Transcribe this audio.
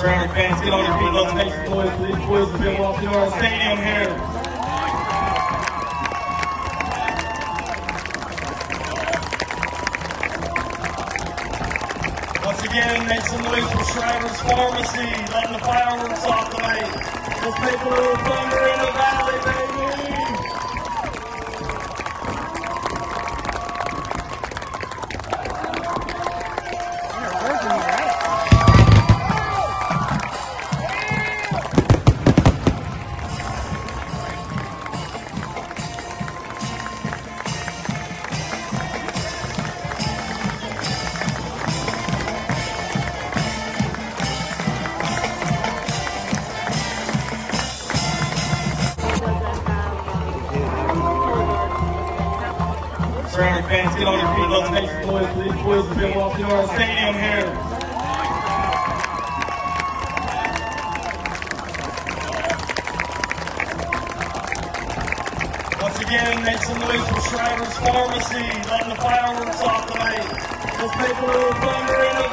Surrounding fans, get on your feet. Let's make some noise for these boys who've been walking through our stadium here. Once again, make some noise for Shriver's Pharmacy, letting the fireworks off tonight. Let's make a little thunder in the valley, baby. Surrounding fans, get on your feet. Let's make some noise for these boys who've been walking through our stadium here. Once again, make some noise for Shriver's Pharmacy, letting the fireworks off tonight. Let's make a little thunder in the